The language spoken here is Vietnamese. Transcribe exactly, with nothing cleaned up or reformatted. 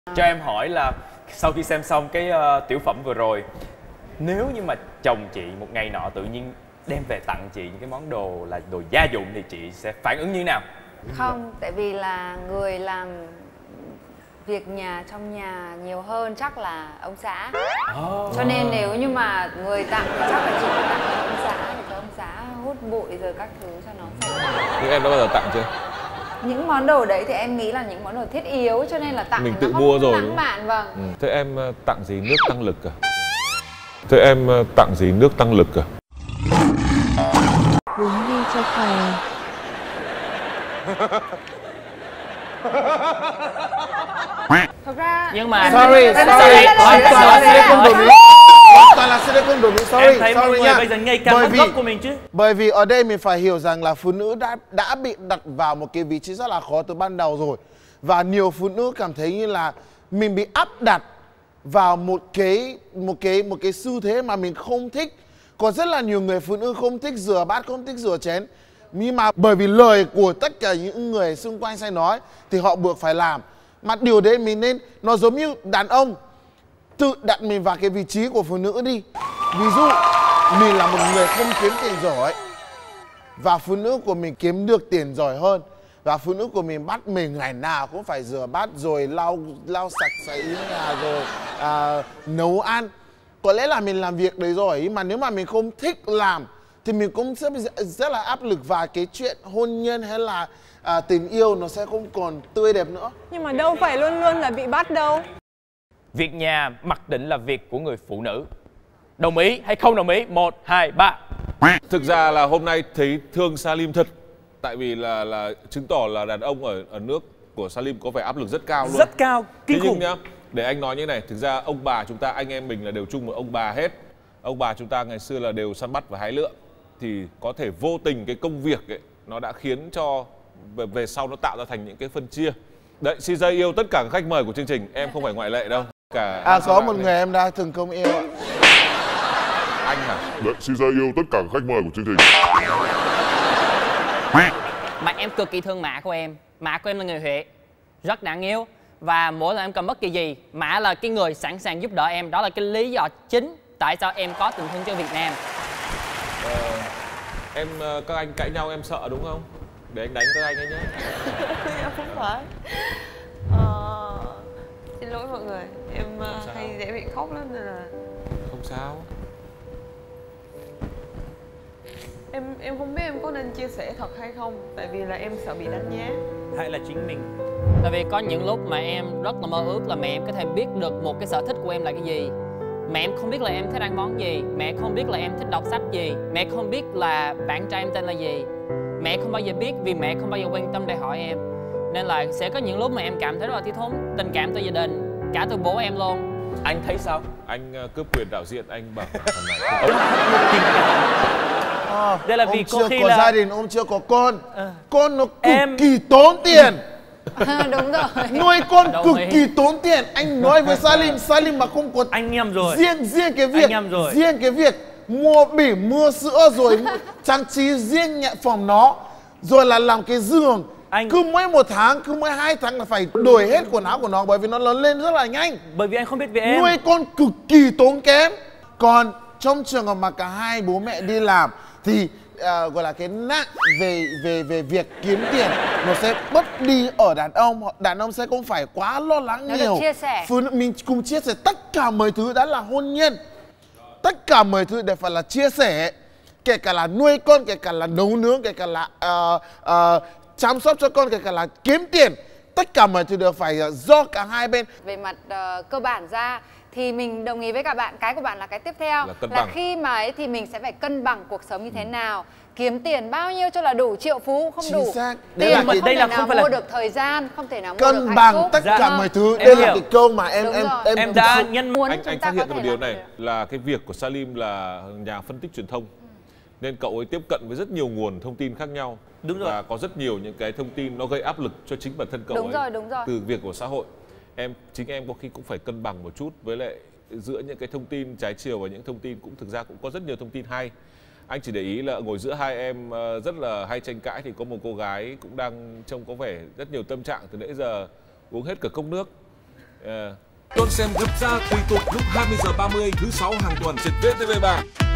Cho em hỏi là sau khi xem xong cái uh, tiểu phẩm vừa rồi, nếu như mà chồng chị một ngày nọ tự nhiên đem về tặng chị những cái món đồ là đồ gia dụng thì chị sẽ phản ứng như thế nào? Không, tại vì là người làm việc nhà trong nhà nhiều hơn chắc là ông xã. Oh. Cho nên nếu như mà người tặng thì chắc là chị phải tặng cho ông xã để cho ông xã hút bụi rồi các thứ cho nó sạch. Nhưng em đã bao giờ tặng chưa? Những món đồ đấy thì em nghĩ là những món đồ thiết yếu cho nên là tặng mình thì tự nó mua không rồi lãng mạn, vâng. Ừ. Thế em tặng gì nước tăng lực à? Thế em tặng gì nước tăng lực à? Uống đi cho khỏe. Thật ra nhưng mà sorry, em... sorry, hoàn toàn là silicon đồ Mỹ, hoàn toàn là silicon đồ Mỹ, sorry, em thấy sorry mọi người nha. bây giờ ngày càng Bởi mất vì gốc của mình chứ. Bởi vì ở đây mình phải hiểu rằng là phụ nữ đã đã bị đặt vào một cái vị trí rất là khó từ ban đầu rồi, và nhiều phụ nữ cảm thấy như là mình bị áp đặt vào một cái một cái một cái xu thế mà mình không thích. Có rất là nhiều người phụ nữ không thích rửa bát, không thích rửa chén, nhưng mà bởi vì lời của tất cả những người xung quanh sẽ nói thì họ buộc phải làm. Mà điều đấy mình nên, nó giống như đàn ông tự đặt mình vào cái vị trí của phụ nữ đi. Ví dụ mình là một người không kiếm tiền giỏi và phụ nữ của mình kiếm được tiền giỏi hơn, và phụ nữ của mình bắt mình ngày nào cũng phải rửa bát rồi lau lau sạch sẽ nhà rồi à, nấu ăn. Có lẽ là mình làm việc đấy rồi, mà nếu mà mình không thích làm thì mình cũng sẽ rất là áp lực, và cái chuyện hôn nhân hay là à, tình yêu nó sẽ không còn tươi đẹp nữa. Nhưng mà đâu phải luôn luôn là bị bắt đâu. Việc nhà mặc định là việc của người phụ nữ. Đồng ý hay không đồng ý? Một, hai, ba. Thực ra là hôm nay thấy thương Salim thật. Tại vì là là chứng tỏ là đàn ông ở ở nước của Salim có vẻ áp lực rất cao luôn. Rất cao, kinh khủng khủng nhá. Để anh nói như này, thực ra ông bà chúng ta, anh em mình là đều chung một ông bà hết. Ông bà chúng ta ngày xưa là đều săn bắt và hái lượm. Thì có thể vô tình cái công việc ấy, nó đã khiến cho về, về sau nó tạo ra thành những cái phân chia. Đấy, xê gi yêu tất cả các khách mời của chương trình, em không phải ngoại lệ đâu. Cả à có một người em đã từng công yêu ạ. Anh hả? Đấy, xê gi yêu tất cả các khách mời của chương trình. Mà em cực kỳ thương mẹ của em. Mẹ của em là người Huế, rất đáng yêu. Và mỗi lần em cần bất kỳ gì, mẹ là cái người sẵn sàng giúp đỡ em. Đó là cái lý do chính tại sao em có tình thương cho Việt Nam. Ờ, em các anh cãi nhau em sợ đúng không? Để anh đánh các anh ấy nhé. Em không phải. Ờ... Xin lỗi mọi người, em hay dễ bị khóc lắm nên là... Không sao. Em em không biết em có nên chia sẻ thật hay không, tại vì là em sợ bị đánh giá. Hay là chính mình. Tại vì có những lúc mà em rất là mơ ước là mẹ em có thể biết được một cái sở thích của em là cái gì. Mẹ em không biết là em thích ăn món gì, mẹ không biết là em thích đọc sách gì, mẹ không biết là bạn trai em tên là gì. Mẹ không bao giờ biết vì mẹ không bao giờ quan tâm để hỏi em. Nên là sẽ có những lúc mà em cảm thấy rất là thiếu thốn tình cảm từ gia đình, cả từ bố em luôn. Anh thấy sao? Anh uh, cướp quyền đạo diễn, anh bảo thằng này à, đây là vì ông có chưa khi có là... gia đình, ông chưa có con. à. Con nó cực em... kỳ tốn tiền. À, đúng rồi. Nuôi con Đồng cực ý. kỳ tốn tiền. Anh nói với Salim, Salim mà không có anh nhầm rồi. Riêng riêng cái việc anh rồi. riêng cái việc mua bỉ, mua sữa rồi trang trí riêng nhận phòng nó, rồi là làm cái giường. Anh... cứ mỗi một tháng, cứ mỗi hai tháng là phải đổi hết quần áo của nó, bởi vì nó lớn lên rất là nhanh. Bởi vì anh không biết về em. Nuôi con cực kỳ tốn kém. Còn trong trường hợp mà cả hai bố mẹ đi làm thì uh, gọi là cái nặng về về về việc kiếm tiền nó sẽ bớt đi ở đàn ông. Đàn ông sẽ không phải quá lo lắng nó nhiều. Được chia sẻ. Phụ nữ mình cùng chia sẻ tất cả mọi thứ, đã là hôn nhân. Tất cả mọi thứ đều phải là chia sẻ, kể cả là nuôi con, kể cả là nấu nướng, kể cả là uh, uh, chăm sóc cho con, kể cả là kiếm tiền. Tất cả mọi thứ đều phải do cả hai bên. Về mặt uh, cơ bản ra thì mình đồng ý với cả bạn, cái của bạn là cái tiếp theo là, là khi mà ấy thì mình sẽ phải cân bằng cuộc sống như thế nào, kiếm tiền bao nhiêu cho là đủ, triệu phú không Chính đủ. xác. Tiền là mà không đây thể là nào không phải mua là... được thời gian, không thể nào mua cân được hạnh bằng phúc. tất dạ. cả mọi thứ. Em Đây hiểu. là cái câu mà em Đúng em rồi. em em đã nhân muốn anh anh ta phát hiện có một thể điều làm này được. là cái việc của Salim là nhà phân tích truyền thông, nên cậu ấy tiếp cận với rất nhiều nguồn thông tin khác nhau. Đúng rồi. Và có rất nhiều những cái thông tin nó gây áp lực cho chính bản thân cậu Đúng ấy. rồi, đúng rồi. Từ việc của xã hội. Em chính em có khi cũng phải cân bằng một chút với lại giữa những cái thông tin trái chiều và những thông tin cũng thực ra cũng có rất nhiều thông tin hay. Anh chỉ để ý là ngồi giữa hai em rất là hay tranh cãi thì có một cô gái cũng đang trông có vẻ rất nhiều tâm trạng từ nãy giờ uống hết cả cốc nước. Yeah. Đón xem Gấp Ra tùy tục lúc hai mươi giờ ba mươi thứ sáu hàng tuần trên vê tê vê ba.